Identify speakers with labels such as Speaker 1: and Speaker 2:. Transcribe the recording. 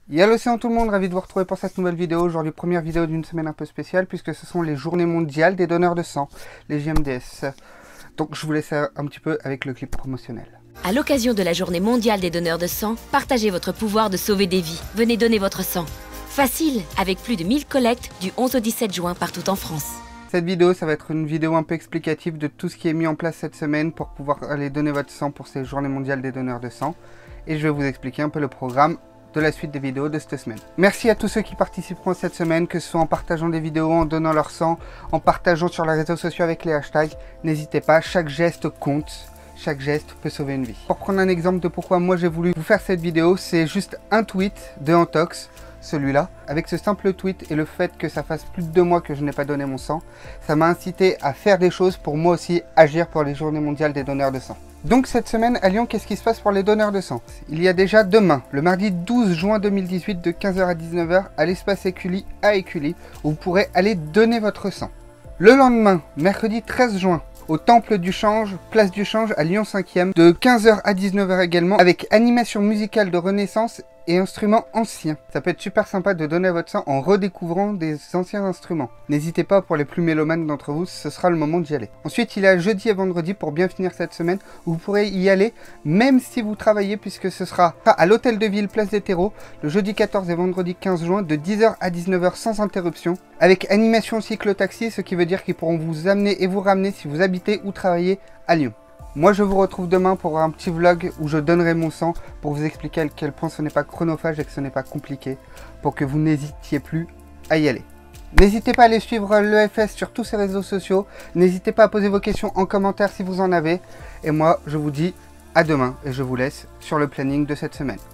Speaker 1: Yallo, c'est tout le monde, ravi de vous retrouver pour cette nouvelle vidéo. Aujourd'hui, première vidéo d'une semaine un peu spéciale puisque ce sont les journées mondiales des donneurs de sang, les JMDS. Donc je vous laisse un petit peu avec le clip promotionnel.
Speaker 2: À l'occasion de la journée mondiale des donneurs de sang, partagez votre pouvoir de sauver des vies. Venez donner votre sang. Facile, avec plus de 1000 collectes du 11 au 17 juin partout en France.
Speaker 1: Cette vidéo, ça va être une vidéo un peu explicative de tout ce qui est mis en place cette semaine pour pouvoir aller donner votre sang pour ces journées mondiales des donneurs de sang. Et je vais vous expliquer un peu le programme de la suite des vidéos de cette semaine. Merci à tous ceux qui participeront cette semaine, que ce soit en partageant des vidéos, en donnant leur sang, en partageant sur les réseaux sociaux avec les hashtags. N'hésitez pas, chaque geste compte. Chaque geste peut sauver une vie. Pour prendre un exemple de pourquoi moi j'ai voulu vous faire cette vidéo, c'est juste un tweet de Antox, celui-là. Avec ce simple tweet et le fait que ça fasse plus de 2 mois que je n'ai pas donné mon sang, ça m'a incité à faire des choses pour moi aussi agir pour les journées mondiales des donneurs de sang. Donc cette semaine à Lyon, qu'est-ce qui se passe pour les donneurs de sang? Il y a déjà demain, le mardi 12 juin 2018 de 15h à 19h à l'espace Écully à Écully, où vous pourrez aller donner votre sang. Le lendemain, mercredi 13 juin, au Temple du Change, place du Change à Lyon 5e, de 15h à 19h également, avec animation musicale de Renaissance et instruments anciens. Ça peut être super sympa de donner votre sang en redécouvrant des anciens instruments. N'hésitez pas, pour les plus mélomanes d'entre vous, ce sera le moment d'y aller. Ensuite, il y a jeudi et vendredi pour bien finir cette semaine, où vous pourrez y aller même si vous travaillez, puisque ce sera à l'hôtel de ville Place des Terreaux, le jeudi 14 et vendredi 15 juin, de 10h à 19h sans interruption, avec animation cyclo-taxi, ce qui veut dire qu'ils pourront vous amener et vous ramener si vous habitez ou travaillez à Lyon. Moi je vous retrouve demain pour un petit vlog où je donnerai mon sang pour vous expliquer à quel point ce n'est pas chronophage et que ce n'est pas compliqué, pour que vous n'hésitiez plus à y aller. N'hésitez pas à aller suivre l'EFS sur tous ses réseaux sociaux, n'hésitez pas à poser vos questions en commentaire si vous en avez, et moi je vous dis à demain et je vous laisse sur le planning de cette semaine.